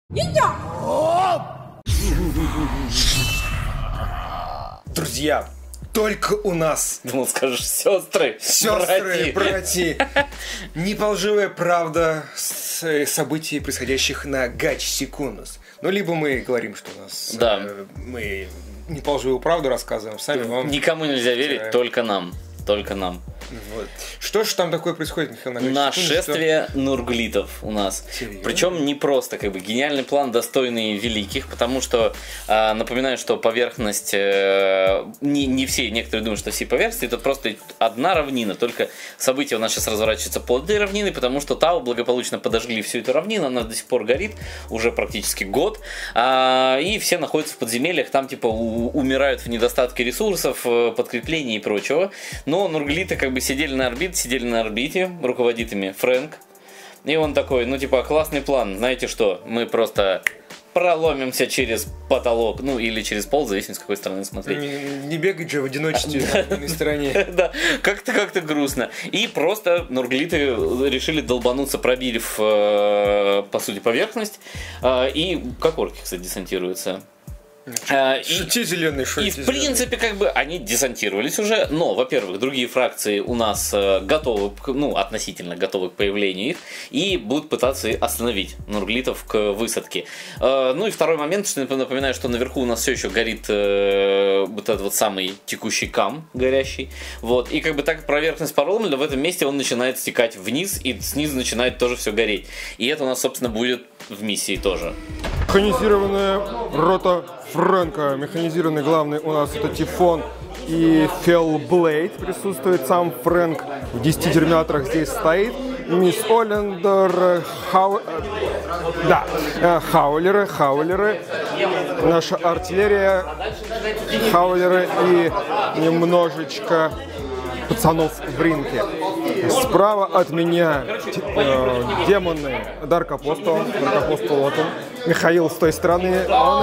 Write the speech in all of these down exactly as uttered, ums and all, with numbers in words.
Друзья, только у нас. Думал, скажешь, сестры, Сестры, братья. Неполживая правда событий, происходящих на Гач Секундус. Ну, либо мы говорим, что у нас да. э, мы неполживую правду рассказываем, сами вам. Никому нельзя верить, э... только нам. Только нам. Вот. Что же там такое происходит, Михаил Нагович? Нашествие что... нурглитов у нас. Серьезно? Причем не просто, как бы, гениальный план, достойный великих, потому что, э, напоминаю, что поверхность, э, не, не все, некоторые думают, что все поверхности, это просто одна равнина, только события у нас сейчас разворачиваются под этой равниной, потому что Тау благополучно подожгли всю эту равнину, она до сих пор горит, уже практически год, э, и все находятся в подземельях, там, типа, у, умирают в недостатке ресурсов, подкреплений и прочего, но нурглиты, как бы, сидели на орбите, сидели на орбите, руководит ими Фрэнк. И он такой, ну типа, классный план, знаете что, мы просто проломимся через потолок, ну или через пол, в зависимости, с какой стороны смотреть. Не, не бегать же в одиночестве на одной стороне. Да, как-то как-то грустно. И просто нурглиты решили долбануться, пробив, по сути, поверхность. И как орки, кстати, десантируются. Шути зеленый, шути И в принципе, как бы, они десантировались уже, но, во-первых, другие фракции у нас готовы, ну, относительно готовы к появлению их, и будут пытаться остановить нурглитов к высадке. Ну и второй момент, что напоминаю, что наверху у нас все еще горит э, вот этот вот самый текущий кам горящий, вот, и как бы так как поверхность проломлена, в этом месте он начинает стекать вниз, и снизу начинает тоже все гореть. И это у нас, собственно, будет в миссии тоже. Механизированная рота Фрэнка. Механизированный главный у нас это Тифон и Фелблейд присутствует. Сам Фрэнк в десяти терминаторах здесь стоит. Мисс Оллендер, Хау... да, Хаулеры, Хаулеры, наша артиллерия, Хаулеры и немножечко пацанов в ринке. Справа от меня э, демоны Дарк Апостол, Дарк Апостол вот он. Михаил с той стороны, он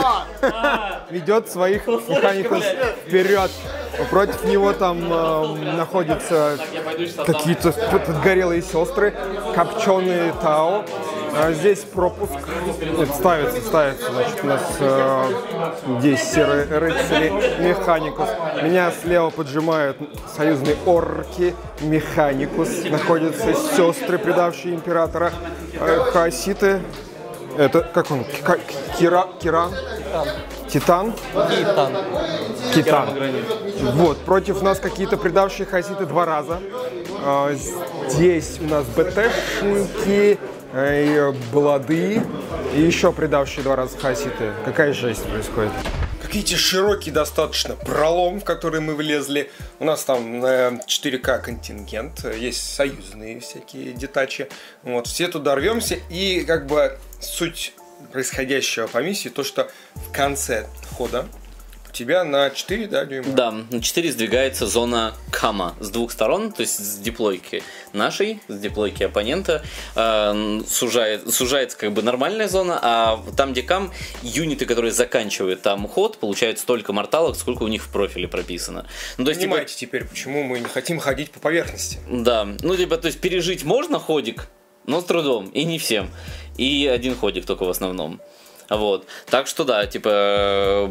ведет своих механиков вперед. Против него там э, находятся какие-то подгорелые сестры, копченые Тау. А здесь пропуск. Нет, ставится, ставится. Значит, у нас э, здесь серые рыцари, механикус. Меня слева поджимают союзные орки, механикус. Находятся сестры, предавшие императора, э, хаоситы. Это, как он? Кира, Киран? Титан? Титан. Титан. Вот, против нас какие-то предавшие хаоситы два раза. А, здесь у нас БТшники, и Блады, и еще предавшие два раза хаоситы. Какая жесть происходит. Какие-то широкий достаточно пролом, в который мы влезли. У нас там на четыре ка контингент, есть союзные всякие детачи. Вот, все туда рвемся, и как бы суть происходящего по миссии, то, что в конце хода у тебя на четыре, да, дюйма? Да, на четыре сдвигается зона кама с двух сторон, то есть с диплойки нашей, с диплойки оппонента, э, сужает, сужается как бы нормальная зона, а там, где кам, юниты, которые заканчивают там ход, получают столько морталок, сколько у них в профиле прописано. Ну, то есть, понимаете типа, теперь, почему мы не хотим ходить по поверхности. Да, ну, типа, то есть пережить можно ходик, но с трудом, и не всем. И один ходик только в основном. Вот. Так что да, типа,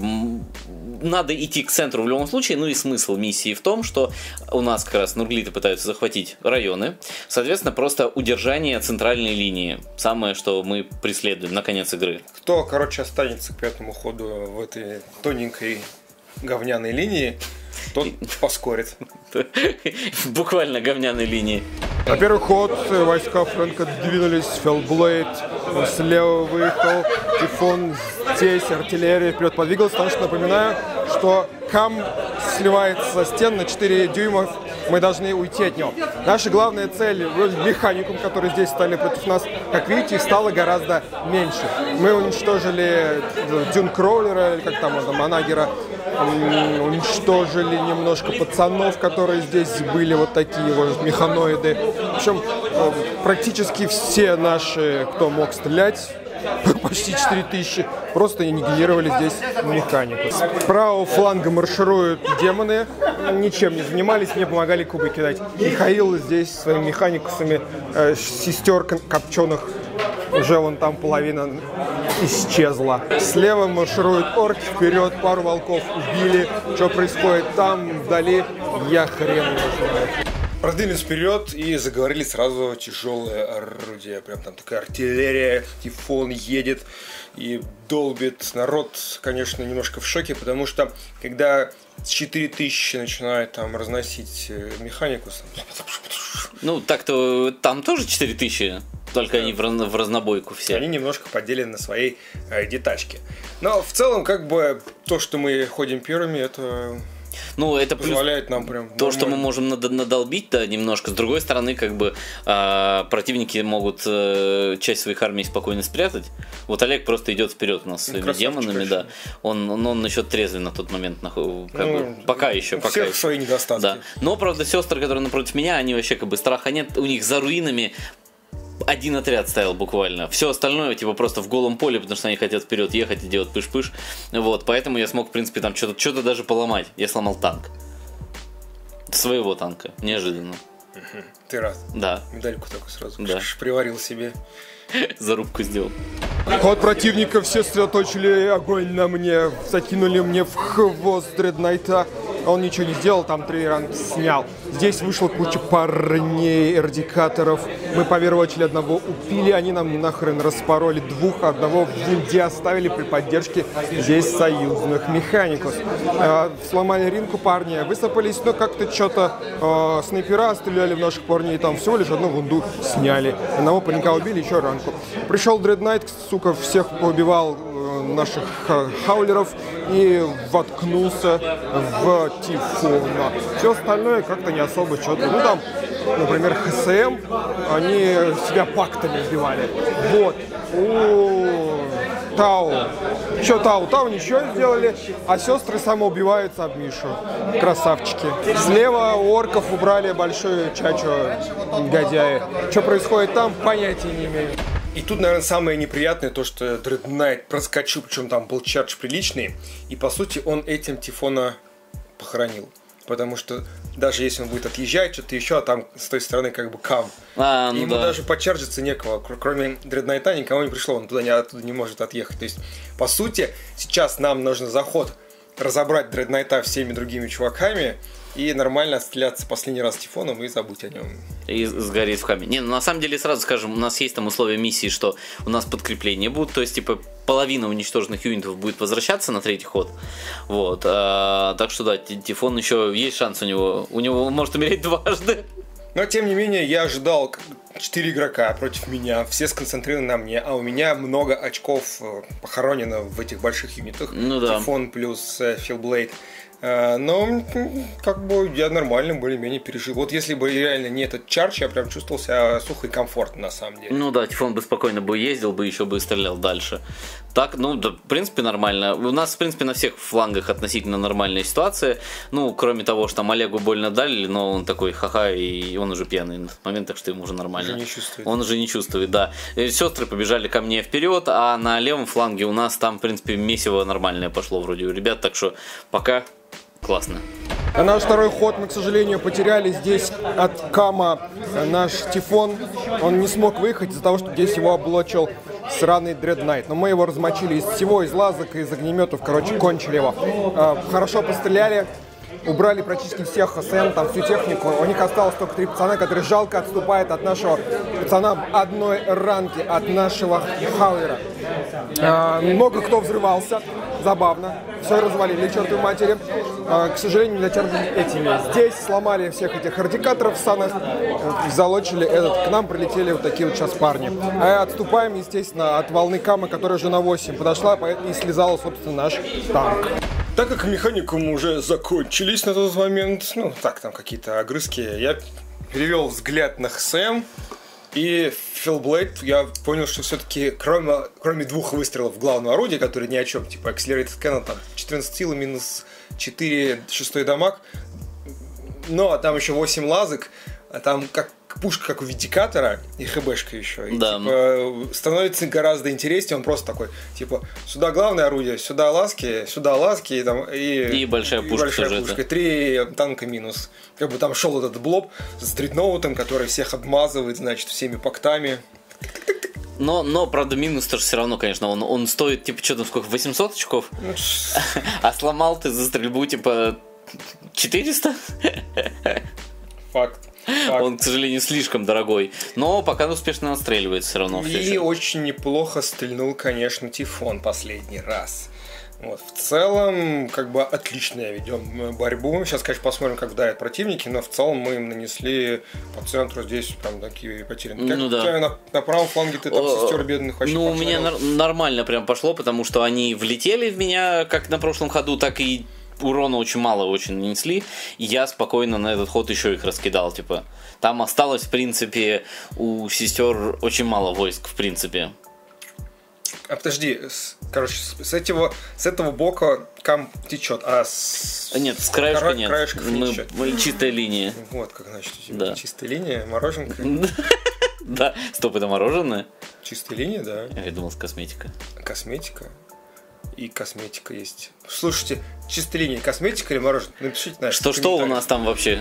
надо идти к центру в любом случае. Ну и смысл миссии в том, что у нас как раз нурглиты пытаются захватить районы. Соответственно, просто удержание центральной линии. Самое, что мы преследуем на конец игры. Кто, короче, останется к пятому ходу в этой тоненькой говняной линии, тот поскорит. Буквально говняной линии. На первый ход войска Фрэнка двинулись, Фелблейд слева выехал, Тифон здесь, артиллерия вперед подвигалась, потому что напоминаю, что кам сливается со стен на четыре дюйма, мы должны уйти от него. Наша главная цель, механикум, который здесь стали против нас, как видите, стало гораздо меньше. Мы уничтожили дюнкроулера, или как там это, манагера, уничтожили немножко пацанов, которые здесь были, вот такие вот механоиды. В общем, практически все наши, кто мог стрелять, почти четыре тысячи, просто аннигилировали здесь механику. С правого фланга маршируют демоны, ничем не занимались, мне помогали кубы кидать. Михаил здесь своими механикусами э, сестер копченых Уже вон там половина исчезла. Слева маршируют орки, вперед пару волков убили. Что происходит там вдали, я хрен его знаю. Продвинулись вперед и заговорили сразу тяжелые орудия. Прям там такая артиллерия, Тифон едет и долбит. Народ, конечно, немножко в шоке, потому что когда с четыре тысячи начинают там разносить механику. Ну, так-то там тоже четыре тысячи, только да. Они в, в разнобойку все. Они немножко поделены на своей э, детачке. Но в целом, как бы, то, что мы ходим первыми, это... Ну, это позволяет нам прям то, что мы можем надолбить, да, немножко. С другой стороны, как бы э, противники могут э, часть своих армий спокойно спрятать. Вот Олег просто идет вперед у нас своими демонами, конечно. Да. Он, он, он еще трезвый на тот момент, как ну, бы, пока еще, пока всех еще. свои недостатки. Да. Но, правда, сестры, которые напротив меня, они вообще как бы страха нет. У них за руинами один отряд стоял буквально. Все остальное, типа, просто в голом поле, потому что они хотят вперед ехать и делать пыш-пыш. Вот, поэтому я смог, в принципе, там что-то что-то даже поломать. Я сломал танк. Своего танка. Неожиданно. Ты рад? Да. Медальку такую сразу да. приварил себе. Зарубку сделал. Ход противника, все сосредоточили огонь на мне, закинули мне в хвост Дреднайта. Он ничего не сделал, там три ранга снял. Здесь вышла куча парней, эрдикаторов. Мы по первой очереди одного убили, они нам нахрен распороли двух, одного в винде оставили при поддержке здесь союзных механикус. Э, сломали ринку парни, высыпались, но как-то что-то э, снайпера стреляли в наших парней, там всего лишь одну вунду сняли. Одного паренька убили, еще ранку. Пришел Дреднайт, сука, всех поубивал э, наших э, хаулеров и воткнулся в Тифона. Все остальное как-то не особо что-то. Ну там, например, ХСМ, они себя пактами сбивали. Вот. У Тау. Что Тау? Тау ничего не сделали, а сестры самоубиваются об Мишу. Красавчики. Слева у орков убрали большую чачу негодяи. Что происходит там, понятия не имею. И тут, наверное, самое неприятное то, что Дреднайт проскочил, причем там был чардж приличный, и по сути он этим Тифона похоронил. Потому что даже если он будет отъезжать, что-то еще, а там с той стороны как бы кам. А, ну ему да. даже почарджиться некого. Кроме Дреднайта никого не пришло, он туда не, оттуда не может отъехать. То есть, по сути, сейчас нам нужно заход разобрать Дреднайта всеми другими чуваками и нормально отстреляться последний раз Тифоном и забыть о нем. И сгореть в хаме. Не, ну на самом деле, сразу скажем, у нас есть там условия миссии, что у нас подкрепления будут, то есть, типа, половина уничтоженных юнитов будет возвращаться на третий ход. Вот. А, так что да, Тифон еще есть шанс у него. У него он может умереть дважды. Но, тем не менее, я ожидал четыре игрока против меня, все сконцентрированы на мне, а у меня много очков похоронено в этих больших юнитах. Ну да. Тифон плюс Филблейд. Но как бы я нормально более-менее пережил. Вот если бы реально не этот чардж, я прям чувствовал себя сухо и комфортно на самом деле. Ну да, Тифон бы спокойно бы ездил, бы еще бы стрелял дальше. Так, ну да, в принципе нормально. У нас, в принципе, на всех флангах относительно нормальная ситуация. Ну, кроме того, что там Олегу больно дали, но он такой ха-ха, и он уже пьяный на тот момент, так что ему уже нормально. Уже не чувствует. Он уже не чувствует, да. Сестры побежали ко мне вперед, а на левом фланге у нас там, в принципе, месиво нормальное пошло вроде у ребят, так что пока классно. А наш второй ход мы, к сожалению, потеряли здесь от Кама наш Тифон. Он не смог выехать из-за того, что здесь его облочил сраный Дреднайт. Но мы его размочили из всего, из лазок, из огнеметов, короче, кончили его. Хорошо постреляли. Убрали практически всех ХСМ, там всю технику. У них осталось только три пацана, которые жалко отступают от нашего пацана одной ранки, от нашего Хауэра. А, много кто взрывался, забавно. Все развалили, чертовой матери. А, к сожалению, не дотягивали этими. Здесь сломали всех этих радикаторов, сана, залочили этот. К нам прилетели вот такие вот сейчас парни. А отступаем, естественно, от волны Кама, которая уже на восемь подошла и слезала, собственно, наш танк. Так как механикум уже закончились на тот момент, ну так, там какие-то огрызки, я перевел взгляд на ХСМ и Филблейд, я понял, что все-таки кроме, кроме двух выстрелов в главное орудие, которые ни о чем, типа Accelerated Cannon, там четырнадцать силы, минус четыре, шестой дамаг, но а там еще восемь лазок, а там как пушка, как у Виндикатора, и ХБшка еще. И, да. типа, становится гораздо интереснее. Он просто такой, типа, сюда главное орудие, сюда ласки, сюда ласки, и, там, и, и большая пушка. И большая пушка. Это. Три танка минус. Как бы там шел этот блоб с дредноутом, который всех обмазывает, значит, всеми пактами. Но, но, правда, минус тоже все равно, конечно, он, он стоит, типа, что там, сколько, восемьсот очков? А сломал ты за стрельбу, типа, четыреста? Факт. Факт. Он, к сожалению, слишком дорогой. Но пока успешно настреливает все равно. И все очень неплохо стрельнул, конечно, Тифон последний раз. Вот. В целом, как бы отлично ведем борьбу. Сейчас, конечно, посмотрим, как вдарят противники, но в целом мы им нанесли по центру здесь прям такие потери. Ну, ну да. На, на правом фланге ты там сестер бедных вообще. Ну, у меня нар- нормально прям пошло, потому что они влетели в меня как на прошлом ходу, так и урона очень мало очень нанесли. И я спокойно на этот ход еще их раскидал, типа. Там осталось, в принципе, у сестер очень мало войск, в принципе. А подожди, с, короче, с, с этого с этого бока кам течет, а с нет, с краешка кра- нет. краешков не течет. Мы чистая линия. Вот как значит, да. Чистая линия, мороженка. Да, стоп, это мороженое? Чистая линия, да. Я думал, с косметика. Косметика. И косметика есть. Слушайте, чистая линия, косметика или мороженое? Напишите наши Что, что у нас там вообще?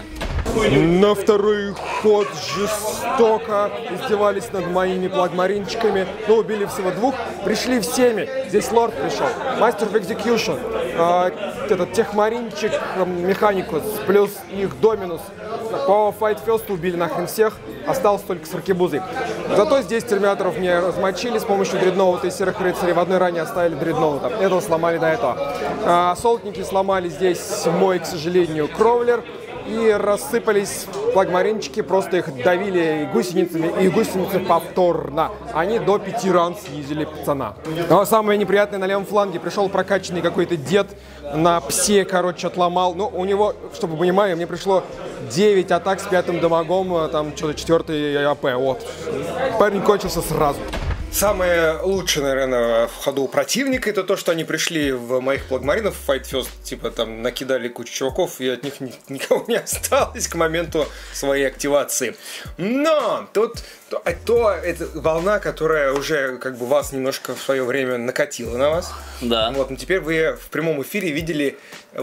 На второй ход жестоко издевались над моими плагмаринчиками. Ну, убили всего двух. Пришли всеми. Здесь лорд пришел. Мастер в экзекьюшн. А, этот техмаринчик, механикус, плюс их доминус. По файтфесту убили нахрен всех. Осталось только с аркебузой. Зато здесь терминаторов мне размочили с помощью дредноута и серых рыцарей. В одной ране оставили дредноута. Этого сломали до этого. А, солтники сломали здесь мой, к сожалению, кровлер. И рассыпались плагмаринчики, просто их давили гусеницами, и гусеницы повторно. Они до пяти ран снизили пацана. Но самое неприятное, на левом фланге пришел прокачанный какой-то дед на псе, короче, отломал. Ну, у него, чтобы вы понимали, мне пришло девять атак с пятым дамагом, там что-то четвертый АП, вот. Парень кончился сразу. Самое лучшее, наверное, в ходу противника это то, что они пришли в моих плагмаринов в Fight First, типа там накидали кучу чуваков, и от них ни, никого не осталось к моменту своей активации. Но тут то, то это волна, которая уже как бы вас немножко в свое время накатила на вас. Да. Вот, но теперь вы в прямом эфире видели,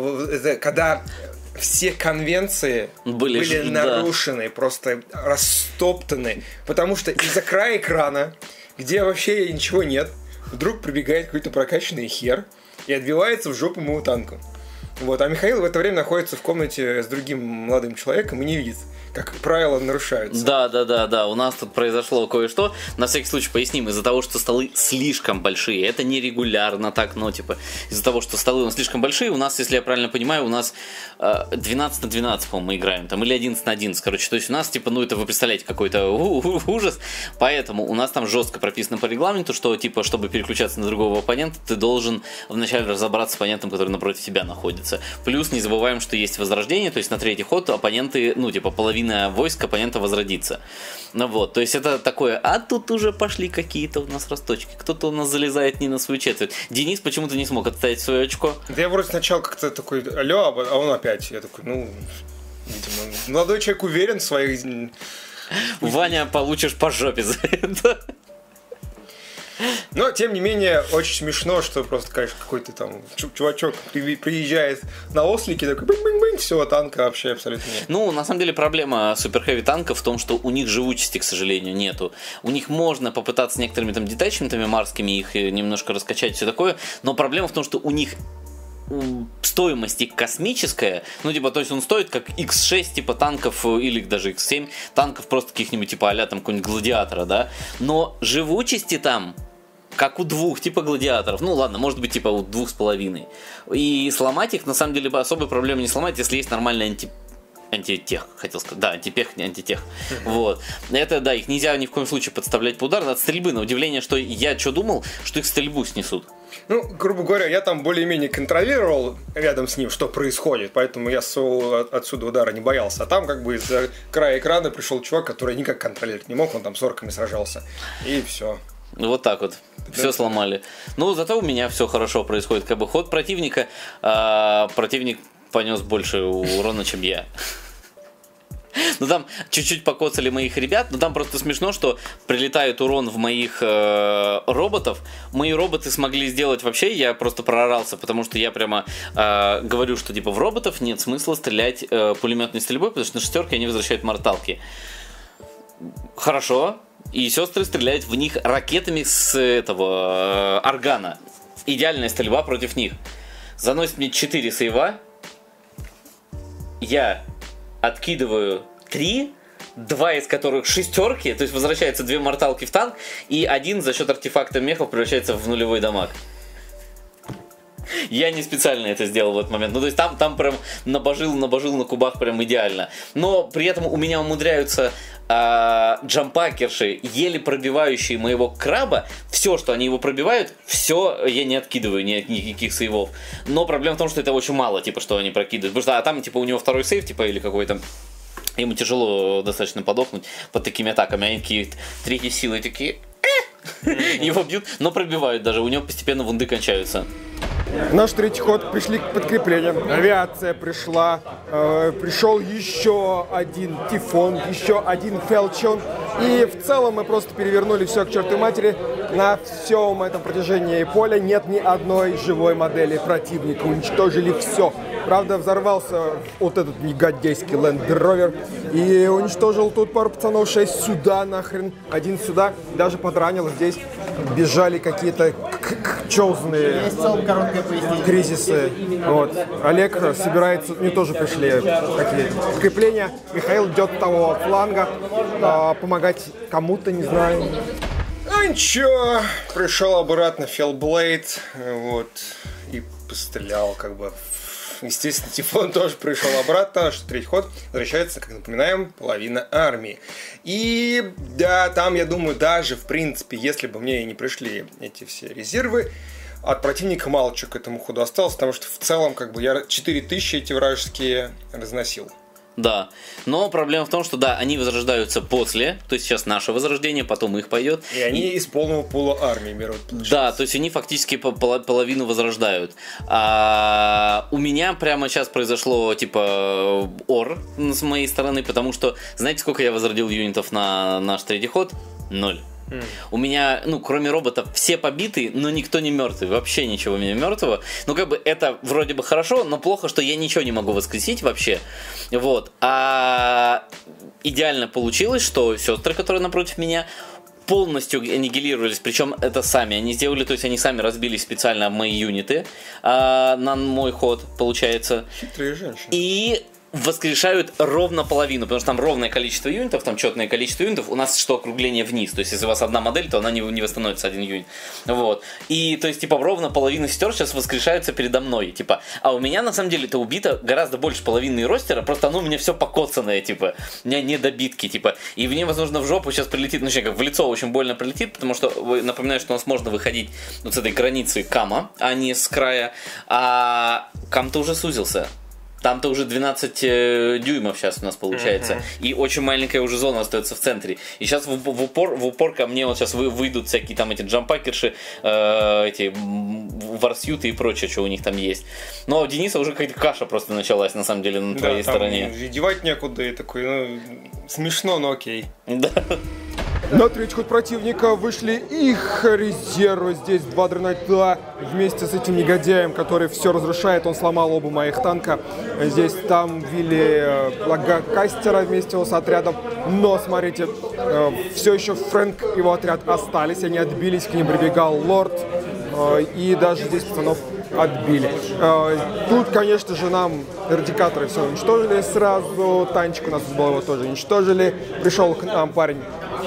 когда все конвенции были, были ж, нарушены, да. Просто растоптаны, потому что из-за края экрана, где вообще ничего нет, вдруг прибегает какой-то прокачанный хер и отбивается в жопу моему танку. Вот. А Михаил в это время находится в комнате с другим молодым человеком и не видит, как правила нарушаются. Да, да, да, да. У нас тут произошло кое-что. На всякий случай поясним. Из-за того, что столы слишком большие, это нерегулярно так, но типа из-за того, что столы у нас слишком большие, у нас, если я правильно понимаю, у нас э, двенадцать на двенадцать, по-моему, мы играем, там, или одиннадцать на одиннадцать, короче. То есть у нас, типа, ну это вы представляете, какой-то ужас. Поэтому у нас там жестко прописано по регламенту, что, типа, чтобы переключаться на другого оппонента, ты должен вначале разобраться с оппонентом, который напротив тебя находится. Плюс не забываем, что есть возрождение, то есть на третий ход оппоненты, ну, типа, половина войск оппонента возродится. Ну вот, то есть это такое, а тут уже пошли какие-то у нас росточки, кто-то у нас залезает не на свою четверть. Денис почему-то не смог отставить свое очко. Да я вроде сначала как-то такой, алло, а он опять. Я такой, ну, видимо, молодой человек уверен в своих... Ваня, получишь по жопе за это. Но, тем не менее, очень смешно, что просто, конечно, какой-то там чувачок приезжает на ослике, такой бынь-бынь-бынь, все, танка вообще абсолютно нет. Ну, на самом деле, проблема суперхэви танков в том, что у них живучести, к сожалению, нету. У них можно попытаться некоторыми там детачментами марскими их немножко раскачать, все такое, но проблема в том, что у них стоимость их космическая, ну, типа, то есть он стоит как икс шесть, типа, танков, или даже икс семь, танков просто каких-нибудь, типа, а-ля там какого-нибудь гладиатора, да, но живучести там как у двух, типа, гладиаторов. Ну, ладно, может быть, типа, у двух с половиной. И сломать их, на самом деле, особой проблемы не сломать, если есть нормальный анти... антитех, хотел сказать. Да, антипех, не антитех. Вот. Это, да, их нельзя ни в коем случае подставлять под удар. От стрельбы, на удивление, что я что думал, что их стрельбу снесут. Ну, грубо говоря, я там более-менее контролировал рядом с ним, что происходит, поэтому я своего отсюда удара не боялся. А там как бы из-за края экрана пришел чувак, который никак контролировать не мог, он там с орками сражался. И все. Вот так вот. Да. Все сломали. Ну, зато у меня все хорошо происходит. Как бы ход противника, а противник понес больше урона, чем я. Ну там чуть-чуть покоцали моих ребят, но там просто смешно, что прилетает урон в моих э, роботов. Мои роботы смогли сделать вообще, я просто проорался, потому что я прямо э, говорю, что типа в роботов нет смысла стрелять э, пулеметной стрельбой, потому что на шестерке они возвращают морталки. хорошо, и сестры стреляют в них ракетами с этого э, органа. Идеальная стрельба против них. Заносит мне четыре сейва. Я откидываю три, два из которых шестерки, то есть возвращаются две морталки в танк, и один за счет артефакта мехов превращается в нулевой дамаг. Я не специально это сделал в этот момент. Ну, то есть там, там прям набожил, набожил на кубах прям идеально. Но при этом у меня умудряются э, джампакерши, еле пробивающие моего краба. Все, что они его пробивают, все я не откидываю, ни, никаких сейвов. Но проблема в том, что это очень мало, типа, что они прокидывают. Потому что а там, типа, у него второй сейв, типа, или какой-то... Ему тяжело достаточно подохнуть под такими атаками. Они такие, третьи силы такие... Его бьют, но пробивают даже. У него постепенно вунды кончаются. Наш третий ход, пришли к подкреплениям, авиация пришла, э, пришел еще один Тифон, еще один Фелчон, и в целом мы просто перевернули все к чертовой матери. На всем этом протяжении поля нет ни одной живой модели противника, уничтожили все. Правда, взорвался вот этот негодяйский Land Rover и уничтожил тут пару пацанов, шесть сюда нахрен, один сюда, даже подранил здесь, бежали какие-то чёзные кризисы. Вот. Олег собирается, мне тоже пришли такие подкрепления. Михаил идет того фланга а, помогать кому-то, не знаю. А ничего, пришел обратно Фелблейд, вот, и пострелял, как бы. Естественно, Тифон тоже пришел обратно, что третий ход возвращается, как напоминаем, половина армии. И да, там, я думаю, даже, в принципе, если бы мне и не пришли эти все резервы, от противника мало чего к этому ходу осталось, потому что в целом, как бы, я четыре тысячи эти вражеские разносил. Да, но проблема в том, что да, они возрождаются после, то есть сейчас наше возрождение, потом их пойдет. И они и... из полного пула армии берут. Да, то есть они фактически половину возрождают. А у меня прямо сейчас произошло типа ор с моей стороны, потому что знаете, сколько я возродил юнитов на наш третий ход? Ноль. Mm. У меня, ну, кроме роботов, все побиты, но никто не мертвый. Вообще ничего у меня мертвого. Ну, как бы это вроде бы хорошо, но плохо, что я ничего не могу воскресить вообще. Вот. А идеально получилось, что сестры, которые напротив меня, полностью аннигилировались, причем это сами они сделали, то есть они сами разбились специально мои юниты а, на мой ход, получается. Хитрые женщины. И воскрешают ровно половину, потому что там ровное количество юнитов, там четное количество юнитов, у нас что округление вниз, то есть если у вас одна модель, то она не, не восстановится один юнит, вот, и то есть типа ровно половина сестер сейчас воскрешаются передо мной, типа, а у меня на самом деле это убито гораздо больше половины ростера, просто оно у меня все покоцанное, типа, у меня не добитки, типа, и мне, возможно, в жопу сейчас прилетит, ну, как в лицо очень больно прилетит, потому что, напоминаю, что у нас можно выходить вот с этой границы кама, а не с края, а кам-то уже сузился. Там-то уже двенадцать э, дюймов сейчас у нас получается. Uh-huh. И очень маленькая уже зона остается в центре. И сейчас в, в, упор, в упор ко мне вот сейчас вы, выйдут всякие там эти джампакерши, э, эти варсьюты и прочее, что у них там есть. Но у Дениса уже какая-то каша просто началась, на самом деле, на да, твоей там стороне. И девать некуда, и такой, ну, смешно, но окей. Да. На третий ход противника вышли их резервы. Здесь два Дренайта вместе с этим негодяем, который все разрушает. Он сломал оба моих танка. Здесь там ввели Лагакастера вместе с отрядом. Но, смотрите, все еще Фрэнк и его отряд остались. Они отбились, к ним прибегал Лорд. И даже здесь пацанов отбили. Тут, конечно же, нам радикаторы все уничтожили сразу. Танчик у нас был, его тоже уничтожили. Пришел к нам парень,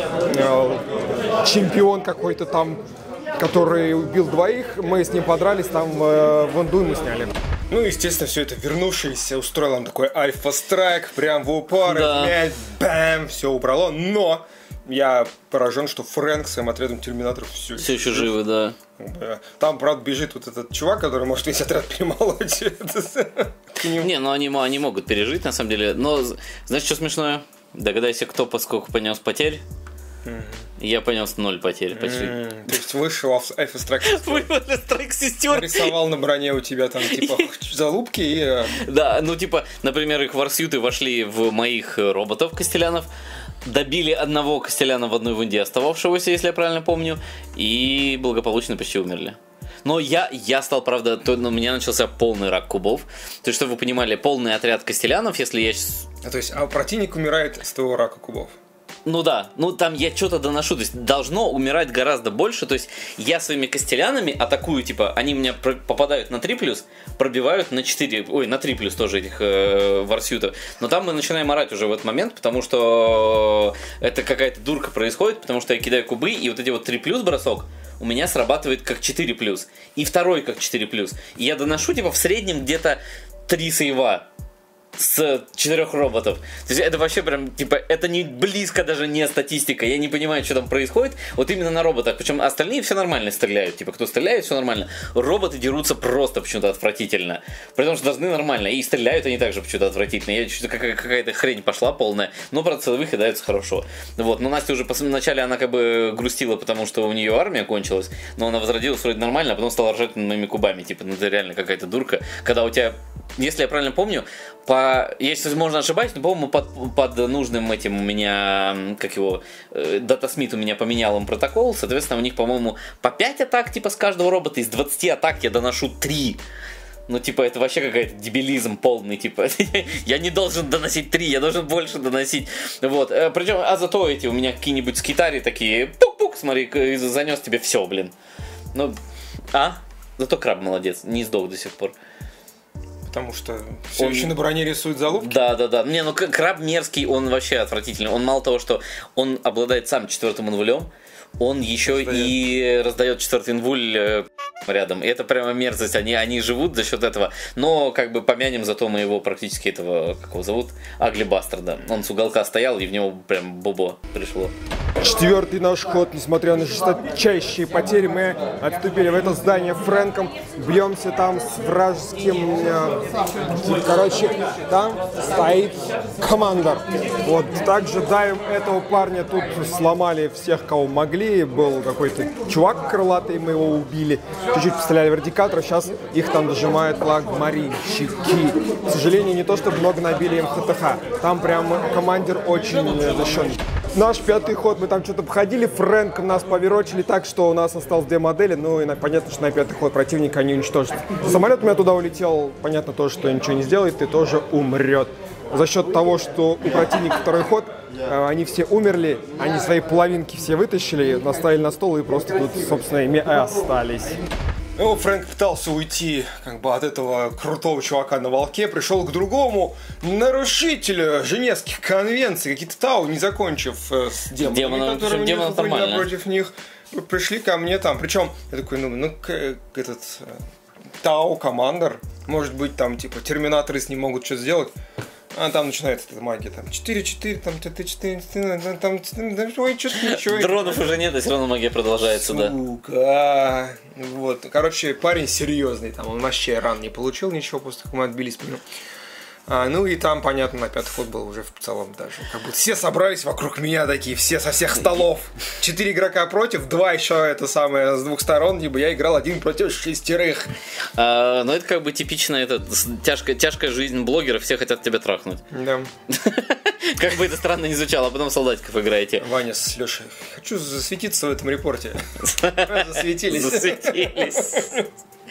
чемпион какой-то там, который убил двоих. Мы с ним подрались, там э, ванду ему сняли. Ну, естественно, все это вернувшееся устроил нам такой альфа-страйк, прям в упор, да. Мяч, бэм, все убрало. Но я поражен, что Фрэнк своим отрядом терминаторов все, все еще живы, да. Там, правда, бежит вот этот чувак, который может весь отряд перемолоть. Не, ну они, они могут пережить, на самом деле. Но, знаешь, что смешное? Догадайся, кто поскольку понес потерь. Mm-hmm. Я понес ноль потерь почти. Mm-hmm. То есть вышел альфа-страйк сестер. Рисовал на броне у тебя там типа залупки и... Да, ну типа, например, их варсьюты вошли в моих роботов Костелянов, добили одного Костеляна в одной вунде остававшегося, если я правильно помню, и благополучно почти умерли. Но я, я стал, правда, то, у меня начался полный рак кубов. То есть, чтобы вы понимали, полный отряд Костелянов, если я... А, то есть, а противник умирает с твоего рака кубов? Ну да, ну там я что-то доношу, то есть должно умирать гораздо больше, то есть я своими костелянами атакую, типа, они у меня попадают на три плюс, пробивают на четыре, ой, на три плюс тоже этих э, варсютов, но там мы начинаем орать уже в этот момент, потому что это какая-то дурка происходит, потому что я кидаю кубы, и вот эти вот три плюс бросок у меня срабатывает как четыре плюс, и второй как четыре плюс, и я доношу, типа, в среднем где-то три сейва с четырех роботов. То есть это вообще прям, типа, это не близко даже не статистика. Я не понимаю, что там происходит. Вот именно на роботах. Причем остальные все нормально стреляют. Типа, кто стреляет, все нормально. Роботы дерутся просто почему-то отвратительно. При том, что должны нормально. И стреляют они также почему-то отвратительно. Я чуть-чуть какая-то хрень пошла полная. Но, правда, целовых кидаются хорошо. Вот. Но Настя уже вначале она как бы грустила, потому что у нее армия кончилась. Но она возродилась вроде нормально, а потом стала ржать над моими кубами. Типа, ну это реально какая-то дурка. Когда у тебя, если я правильно помню, по, если можно ошибаюсь, но, по-моему, под, под нужным этим у меня, как его, э, DataSmith у меня поменял им протокол, соответственно, у них, по-моему, по пять атак, типа, с каждого робота, из двадцати атак я доношу три. Ну, типа, это вообще какой-то дебилизм полный, типа, я не должен доносить три, я должен больше доносить, вот, причем, а зато эти у меня какие-нибудь скитари такие, пук-пук, смотри, занес тебе все, блин, ну, а, зато краб молодец, не сдох до сих пор. Потому что все он... еще на броне рисует залупки. Да, да, да. Не, ну краб мерзкий, он вообще отвратительный. Он мало того, что он обладает сам четвертым инвулем, он еще раздает. и раздает четвертый инвуль рядом. И это прямо мерзость. Они, они живут за счет этого. Но как бы помянем зато моего практически этого, как его зовут, Агли Бастерда. Он с уголка стоял, и в него прям бобо пришло. Четвертый наш ход, несмотря на жесточайшие потери, мы отступили в это здание Фрэнком, бьемся там с вражеским, э, короче, там стоит командор. Вот, также давим этого парня, тут сломали всех, кого могли, был какой-то чувак крылатый, мы его убили, чуть-чуть постреляли в радикатор, сейчас их там дожимают лагмаринщики. К сожалению, не то, чтобы много набили им ХТХ, там прям командир очень защищенный. Наш пятый ход, мы там что-то обходили, Фрэнком нас поверочили так, что у нас осталось две модели, ну и понятно, что на пятый ход противника они уничтожат. Самолет у меня туда улетел, понятно тоже, что ничего не сделает и тоже умрет. За счет того, что у противника второй ход, они все умерли, они свои половинки все вытащили, наставили на стол и просто тут, собственно, ими остались. Ну, Фрэнк пытался уйти как бы от этого крутого чувака на волке, пришел к другому нарушителю Женевских конвенций, какие-то Тау, не закончив э, с демонами, демонов, которые демонов были нормально. напротив них, пришли ко мне там. Причем я такой, ну, ну этот Тау, командор, может быть, там, типа, терминаторы с ним могут что-то сделать. А там начинается эта магия, там четыре-четыре, там четыре-четыре, там, ой, что-то ничего. Дронов уже нет, и все равно магия продолжается, да. Сука. Вот, короче, парень серьезный, там, он вообще ран не получил ничего, после того, как мы отбились по нему. А, ну и там, понятно, на пятый ход был уже в целом даже. Как будто все собрались вокруг меня такие, все со всех столов. Четыре игрока против, два еще это самое с двух сторон, либо я играл один против шестерых. А, ну это как бы типично, это тяжкая, тяжкая жизнь блогеров, все хотят тебя трахнуть. Да. Как бы это странно не звучало, а потом солдатиков играете. Ваня с Лешей, хочу засветиться в этом репорте. Засветились. Засветились.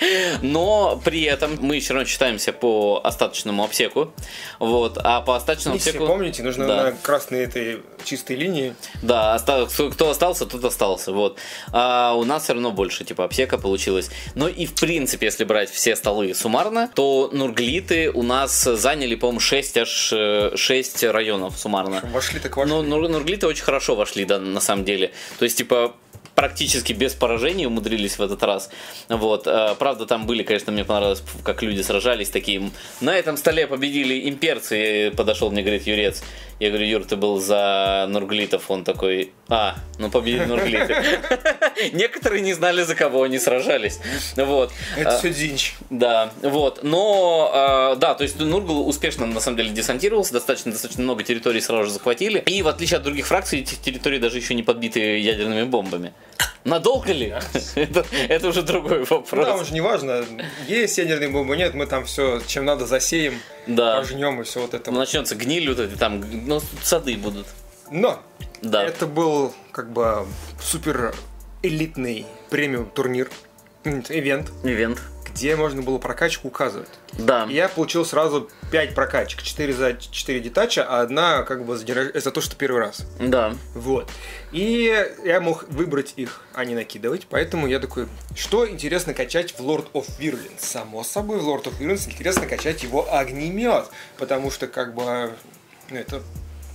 Но при этом мы все равно считаемся по остаточному обсеку. Вот, а по остаточному Если обсеку... помните, нужно да. на красной этой чистой линии. Да, кто остался, тот остался. Вот. А у нас все равно больше типа обсека получилось. Но и в принципе, если брать все столы суммарно, то нурглиты у нас заняли, по-моему, шесть аж шесть районов суммарно. Вошли так вошли. Но нурглиты очень хорошо вошли, да, на самом деле. То есть, типа, практически без поражений умудрились в этот раз. Вот. Правда, там были, конечно, мне понравилось, как люди сражались такие. На этом столе победили имперцы, подошел мне, говорит, Юрец. Я говорю, Юр, ты был за нурглитов. Он такой, а, ну победили нурглиты. Некоторые не знали, за кого они сражались. Вот. Это все дичь. Да, вот. Но, да, то есть Нургл успешно, на самом деле, десантировался, достаточно, достаточно много территорий сразу же захватили. И в отличие от других фракций, эти территории даже еще не подбиты ядерными бомбами. Надолго ли? это, это уже другой вопрос. Да, уже не важно. Есть ядерные бомбы, нет, мы там все, чем надо, засеем, да. пожнем и все вот это. Начнется гниль, вот эти там, ну, сады будут. Но да. это был как бы супер элитный премиум турнир, ивент. Ивент. где можно было прокачку указывать. Да. И я получил сразу пять прокачек. четыре за четыре детача, а одна как бы за, день... за то, что первый раз. Да. Вот. И я мог выбрать их, а не накидывать. Поэтому я такой, что интересно качать в Lord of Virulence? Само собой, в Lord of Virulence интересно качать его огнемет. Потому что как бы ну, это...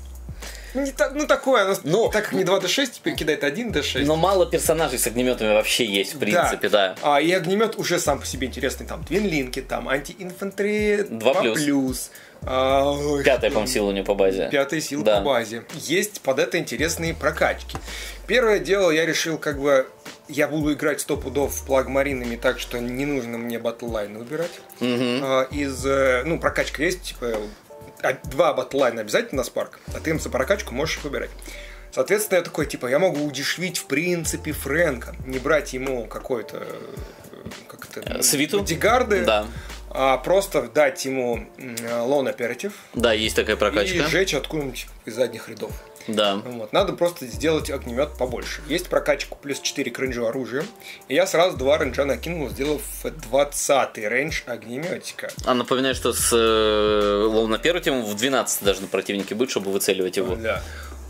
Ну, та, ну такое, ну, так как не два дэ шесть, теперь кидает один дэ шесть. Но мало персонажей с огнеметами вообще есть, в принципе, да. да. А, и огнемет уже сам по себе интересный. Там твинлинки, там анти-инфантри два плюс. А, Пятая, по-моему, сила у него по базе. Пятая сила да. по базе. Есть под это интересные прокачки. Первое дело, я решил, как бы, я буду играть сто пудов плагмаринами, так что не нужно мне батллайны выбирать. Угу. А, из, ну, прокачка есть, типа... Два батллайна обязательно на спарк, а ты им за прокачку можешь их выбирать. Соответственно, я такой, типа, я могу удешевить, в принципе, Фрэнка. Не брать ему какой-то... Как-то... Свиту? Бодигарды. Да. А просто дать ему лон оператив. Да, есть такая прокачка. И сжечь откуда-нибудь из задних рядов. Да. Вот. Надо просто сделать огнемет побольше. Есть прокачка плюс четыре к рейнджу оружия. И я сразу два рейнджа накинул, сделав двадцатый рейндж огнеметика. А напоминаю, что с э, ловно первым в двенадцать должны противники быть, чтобы выцеливать его. Да.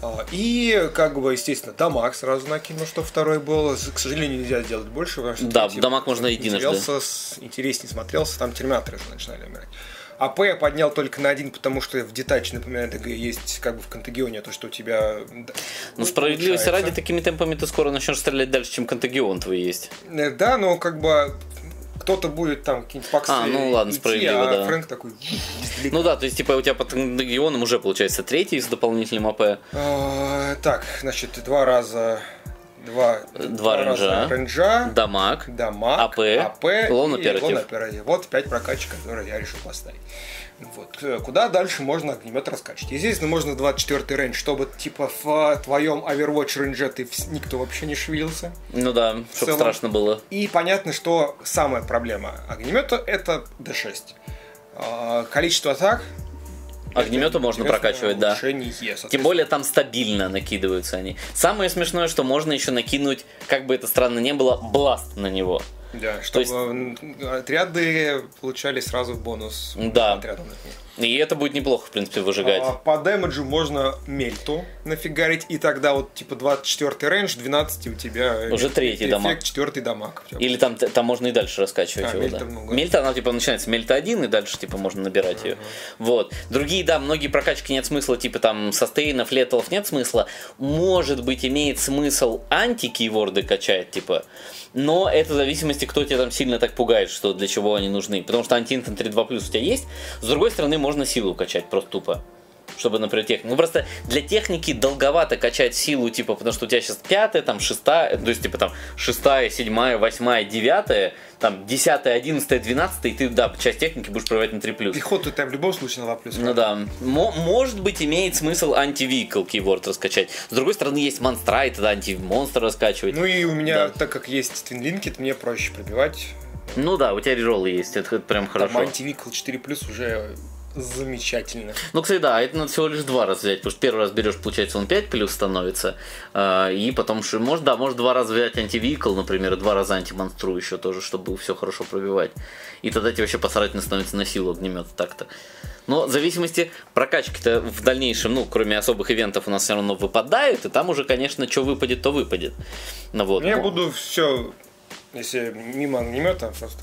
И, как бы, естественно, дамаг сразу накинул, что второй был. К сожалению, нельзя сделать больше. Потому что да, третий дамаг можно единожды. Интереснее смотрелся, там терминаторы начинали умирать. АП я поднял только на один, потому что в детаче, напоминаю, ДГ есть как бы в Контагионе то, что у тебя... Ну, справедливости ради, такими темпами ты скоро начнешь стрелять дальше, чем Контагион твой есть. Да, но как бы кто-то будет там какие-нибудь паксы а, ну ладно, идти, справедливо, а да. Фрэнк такой... Ну да, то есть типа у тебя под Контагионом уже получается третий с дополнительным АП. А, так, значит, два раза... Два, два, два рейнджа, рейнджа, дамаг, дамаг, АП, АП лон и оператив. лон оператив. Вот пять прокачек, которые я решил поставить. Вот. Куда дальше можно огнемет раскачивать? Естественно, можно двадцать четвёртый рейндж, чтобы типа в твоем Overwatch рейндже ты никто вообще не шевелился. Ну да, чтобы страшно было. И понятно, что самая проблема огнемета это дэ шесть. Количество атак. Огнемету можно прокачивать, да. Тем более там стабильно накидываются они. Самое смешное, что можно еще накинуть, как бы это странно ни было, бласт на него. Да, чтобы есть... отряды получали сразу бонус. Да. Отрядом, и это будет неплохо, в принципе, выжигать. А, по дэмэджу можно мельту нафигарить, и тогда вот типа двадцать четвёртый рейндж, двенадцать у тебя уже третий дамаг. четвёртый дамаг. Или там, там можно и дальше раскачивать а, его. мельта, да. много. Мельта, она типа начинается мельта один, и дальше типа можно набирать uh-huh. ее. Вот. Другие, да, многие прокачки нет смысла, типа там состейнов, леталов нет смысла. Может быть, имеет смысл анти-кейворды качать, типа. Но это в зависимости, кто тебя там сильно так пугает, что для чего они нужны. Потому что анти-инфантри два плюс у тебя есть. С другой стороны, можно силу качать просто тупо. Чтобы, например, технику. Ну просто для техники долговато качать силу, типа, потому что у тебя сейчас пятая, там шестая, то есть типа там шестая, седьмая, восьмая, девятая, там десятая, одиннадцатая, двенадцатая, и ты, да, часть техники будешь проявлять на три плюс. Пехоту ты в любом случае на два плюс. Ну да. М- может быть, имеет смысл анти-викл кейворд раскачать. С другой стороны, есть монстра, и тогда анти-монстр раскачивать. Ну и у меня, да. так как есть твинлинки, мне проще пробивать. Ну да, у тебя рероллы есть, это, это прям хорошо. Там анти-викл четыре плюс уже... Замечательно. Ну, кстати, да, это надо всего лишь два раза взять, потому что первый раз берешь, получается, он пять плюс становится, э, и потом, может, да, может два раза взять антивикл, например, и два раза антимонстру еще тоже, чтобы все хорошо пробивать. И тогда тебе вообще посрательно становится на силу огнемета так-то. Но в зависимости, прокачки-то в дальнейшем, ну, кроме особых ивентов, у нас все равно выпадают, и там уже, конечно, что выпадет, то выпадет. Ну, вот. Я буду все, если мимо огнемета, просто...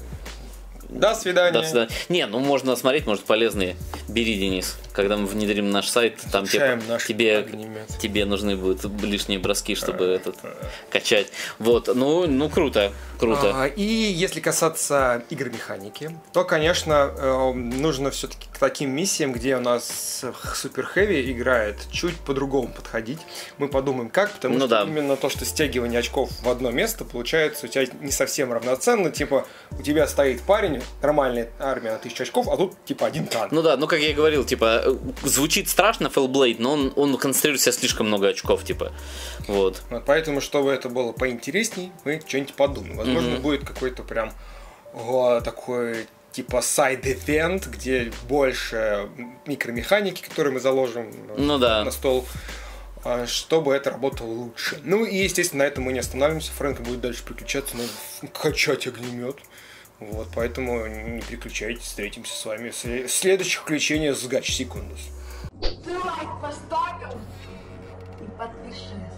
До свидания. До свидания. Не, ну можно смотреть, может полезные. Бери, Денис. Когда мы внедрим наш сайт, там тебе, тебе, тебе нужны будут лишние броски, чтобы а, этот а. качать. Вот, ну, ну круто, круто. А, и если касаться игр механики, то, конечно, э, нужно все-таки к таким миссиям, где у нас Super Heavy играет, чуть по-другому подходить. Мы подумаем, как, потому ну, что да. именно то, что стягивание очков в одно место, получается у тебя не совсем равноценно. Типа, у тебя стоит парень, нормальная армия на тысячу очков, а тут типа один танк. Ну да, ну как я и говорил, типа, звучит страшно Fellblade, но он, он концентрирует в себя слишком много очков, типа. Вот. Вот. Поэтому, чтобы это было поинтересней, мы что-нибудь подумаем. Возможно, mm-hmm. будет какой-то прям о, такой типа сайд-эвент, где больше микромеханики, которые мы заложим ну, да. на стол, чтобы это работало лучше. Ну и, естественно, на этом мы не останавливаемся. Фрэнк будет дальше приключаться, надо качать огнемет. Вот, поэтому не переключайтесь, встретимся с вами в следующих включениях с Гач Секундус. Ты лайк поставил и подпишись.